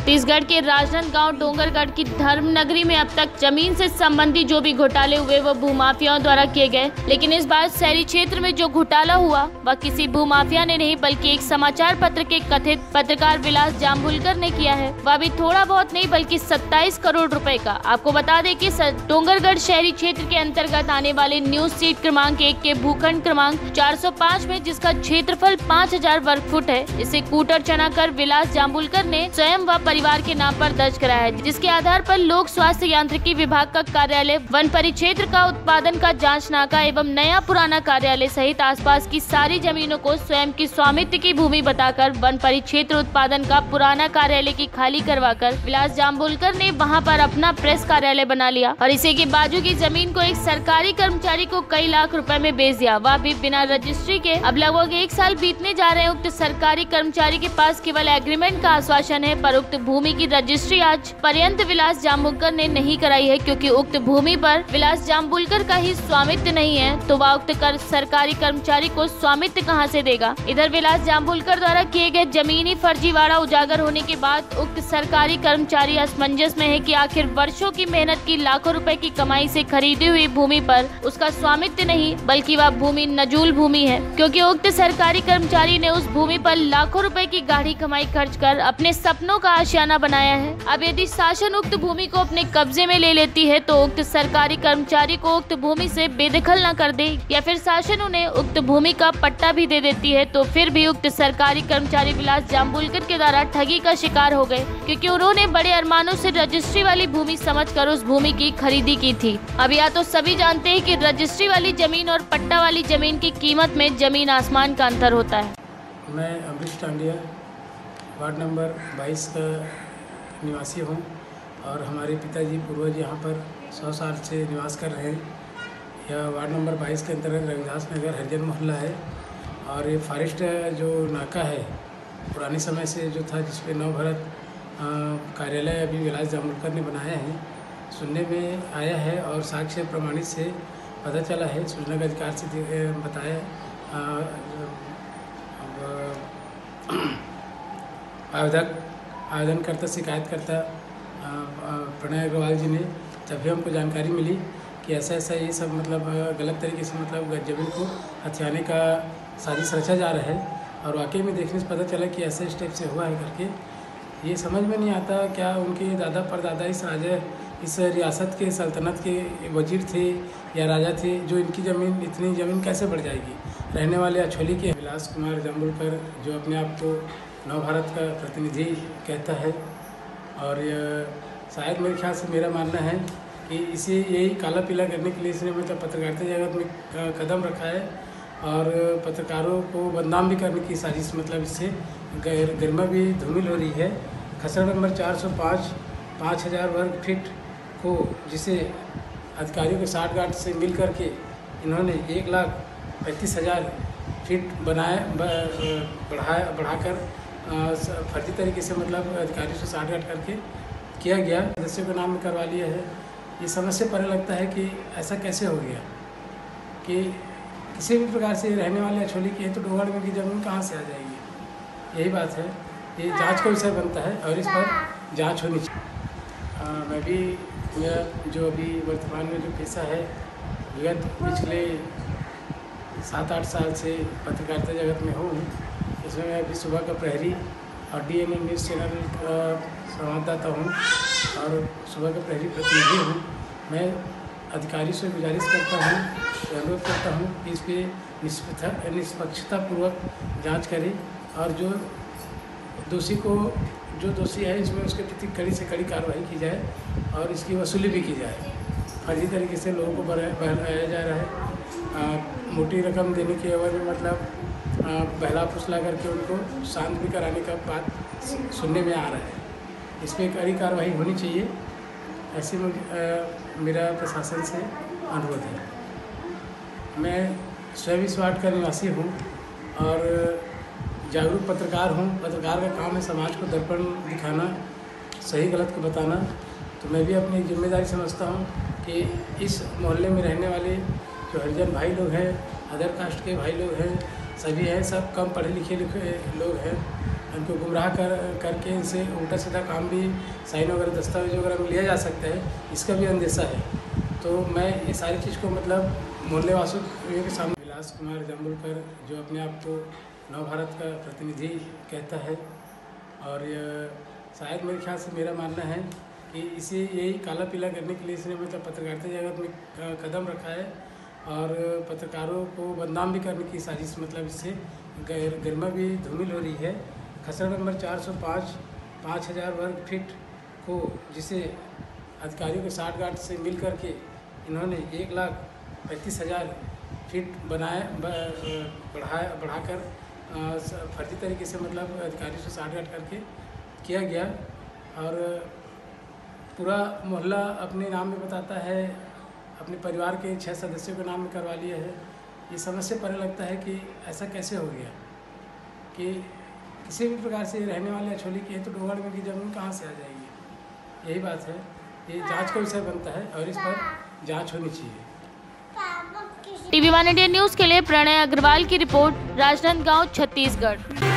छत्तीसगढ़ के राजनांदगांव डोंगरगढ़ की धर्म नगरी में अब तक जमीन से संबंधी जो भी घोटाले हुए वो भूमाफियाओं द्वारा किए गए, लेकिन इस बार शहरी क्षेत्र में जो घोटाला हुआ वह किसी भूमाफिया ने नहीं बल्कि एक समाचार पत्र के कथित पत्रकार विलास जाम्बुलकर ने किया है। वह भी थोड़ा बहुत नहीं बल्कि 27 करोड़ रुपए का। आपको बता दें कि डोंगरगढ़ शहरी क्षेत्र के अंतर्गत आने वाले न्यूज सीट क्रमांक 1 के भूखंड क्रमांक 405 में, जिसका क्षेत्रफल 5000 वर्ग फुट है, इसे कूटर चना कर विलास जाम्बुलकर ने स्वयं व परिवार के नाम पर दर्ज कराया है, जिसके आधार पर लोक स्वास्थ्य यांत्रिकी विभाग का कार्यालय, वन परिक्षेत्र का उत्पादन का जांच नाका एवं नया पुराना कार्यालय सहित आसपास की सारी जमीनों को स्वयं की स्वामित्व की भूमि बताकर वन परिक्षेत्र उत्पादन का पुराना कार्यालय की खाली करवाकर विलास जाम्बुलकर ने वहां पर अपना प्रेस कार्यालय बना लिया और इसी के बाजू की जमीन को एक सरकारी कर्मचारी को कई लाख रुपए में बेच दिया, वह भी बिना रजिस्ट्री के। अब लगभग 1 साल बीतने जा रहे हैं। उक्त सरकारी कर्मचारी के पास केवल एग्रीमेंट का आश्वासन है, पर उक्त भूमि की रजिस्ट्री आज पर्यंत विलास जाम्बुलकर ने नहीं कराई है, क्योंकि उक्त भूमि पर विलास जाम्बुलकर का ही स्वामित्व नहीं है, तो वह उक्त सरकारी कर्मचारी को स्वामित्व कहां से देगा। इधर विलास जाम्बुलकर द्वारा किए गए जमीनी फर्जीवाड़ा उजागर होने के बाद उक्त सरकारी कर्मचारी असमंजस में है कि आखिर वर्षों की मेहनत की लाखों रुपए की कमाई से खरीदी हुई भूमि पर उसका स्वामित्व नहीं बल्कि वह भूमि नजूल भूमि है, क्योंकि उक्त सरकारी कर्मचारी ने उस भूमि पर लाखों रुपए की गाढ़ी कमाई खर्च कर अपने सपनों का आशियाना बनाया है। अब यदि शासन उक्त भूमि को अपने कब्जे में ले लेती है तो उक्त सरकारी कर्मचारी को उक्त भूमि से बेदखल न कर दे या फिर शासन उन्हें उक्त भूमि का पट्टा भी दे देती है, तो फिर भी उक्त सरकारी कर्मचारी विलास जाम्बुलकर के द्वारा ठगी का शिकार हो गए, क्योंकि उन्होंने बड़े अरमानों से रजिस्ट्री वाली भूमि समझकर उस भूमि की खरीदी की थी। अब या तो सभी जानते हैं कि रजिस्ट्री वाली जमीन और पट्टा वाली जमीन की कीमत में जमीन आसमान का अंतर होता है। मैं अमरीश टांडिया वार्ड नंबर 22 का निवासी हूँ और हमारे पिताजी पूर्वज यहाँ पर 100 साल से निवास कर रहे हैं। यह वार्ड नंबर 22 के अंतर्गत रविदास नगर हरिजन मोहल्ला है और ये फॉरेस्ट जो नाका है पुराने समय से जो था, जिसपे नवभारत कार्यालय अभी विलास जाम्बुलकर ने बनाया है, सुनने में आया है और साक्ष्य प्रमाणित से पता चला है, सूचना का अधिकार से बताया। आवेदनकर्ता शिकायतकर्ता प्रणय अग्रवाल जी ने जब भी हमको जानकारी मिली कि ऐसा ऐसा ये सब मतलब गलत तरीके से मतलब जमीन को हथियाने का साजिश रचा जा रहा है और वाकई में देखने से पता चला कि ऐसे स्टेप से हुआ है करके, ये समझ में नहीं आता क्या उनके दादा परदादा इस रियासत के सल्तनत के वजीर थे या राजा थे, जो इनकी ज़मीन इतनी ज़मीन कैसे बढ़ जाएगी। रहने वाले अछोली के विलास कुमार जाम्बुलकर जो अपने आप को नवभारत का प्रतिनिधि कहता है और शायद मेरे ख्याल से मेरा मानना है कि इसे यही काला पीला करने के लिए इसने मतलब पत्रकारिता जगत में कदम रखा है और पत्रकारों को बदनाम भी करने की साजिश, मतलब इससे गरिमा भी धूमिल हो रही है। खसरा नंबर 405 5000 वर्ग फीट को, जिसे अधिकारियों के 60 गांठ से मिल करके इन्होंने 1,35,000 फीट बढ़ाकर फर्जी तरीके से मतलब अधिकारियों से 60 गांठ करके किया गया, सदस्यों के नाम में करवा लिया है। ये समझ से परे लगता है कि ऐसा कैसे हो गया कि किसी भी प्रकार से रहने वाले अछोली की है तो डोंगरगढ़ की ज़मीन कहाँ से आ जाएगी। यही बात है, ये जांच का विषय बनता है और इस पर जांच होनी चाहिए। मैं भी यह जो अभी वर्तमान में जो पेशा है, विगत पिछले 7-8 साल से पत्रकारिता जगत में हूँ। इसमें मैं अभी सुबह का प्रहरी और DNA न्यूज़ चैनल का संवाददाता हूँ और सुबह का प्रहरी प्रतिनिधि हूँ। मैं अधिकारी से गुजारिश करता हूँ, अनुरोध करता हूँ कि इस पर निष्पक्षतापूर्वक जांच करें और जो दोषी है इसमें उसके प्रति कड़ी से कड़ी कार्रवाई की जाए और इसकी वसूली भी की जाए। फर्जी तरीके से लोगों को बहलाया जा रहा है, मोटी रकम देने के एवज में मतलब बहला फुसला करके उनको शांत भी कराने का बात सुनने में आ रहा है। इस पर कड़ी कार्रवाई होनी चाहिए, ऐसे मेरा प्रशासन से अनुरोध है। मैं स्वयं इस वार्ड का निवासी हूँ और जागरूक पत्रकार हूँ। पत्रकार का काम है समाज को दर्पण दिखाना, सही गलत को बताना। तो मैं भी अपनी जिम्मेदारी समझता हूँ कि इस मोहल्ले में रहने वाले जो हरिजन भाई लोग हैं, अदर कास्ट के भाई लोग हैं, सभी हैं, सब कम पढ़े लिखे लोग हैं। उनको गुमराह करके इनसे उल्टा सीधा काम भी साइन वगैरह दस्तावेज वगैरह में लिया जा सकता है, इसका भी अंदेशा है। तो मैं ये सारी चीज़ को मतलब मोहल्ले वासियों के सामने विलास कुमार जाम्बुलकर जो अपने आप को नव भारत का प्रतिनिधि कहता है, और शायद मेरे ख्याल से मेरा मानना है कि इसे यही काला पीला करने के लिए इसने मतलब पत्रकारिता जगत में कदम रखा है और पत्रकारों को बदनाम भी करने की साजिश मतलब इससे गरिमा भी धूमिल हो रही है। खसरा नंबर 405 5000 वर्ग फीट को जिसे अधिकारियों के साठ गांठ से मिल करके इन्होंने 1,35,000 फीट बढ़ाकर फर्जी तरीके से मतलब अधिकारियों से साठ गांठ करके किया गया, और पूरा मोहल्ला अपने नाम में बताता है, अपने परिवार के 6 सदस्यों के नाम में करवा लिया है। ये समझ से परे लगता है कि ऐसा कैसे हो गया कि किसी भी प्रकार से रहने वाले अछोली की है तो डोंगरगढ़ की ज़मीन कहाँ से आ जाएगी। यही बात है, ये जांच का विषय बनता है और इस पर जांच होनी चाहिए। TV1 इंडिया न्यूज़ के लिए प्रणय अग्रवाल की रिपोर्ट, राजनांदगांव, छत्तीसगढ़।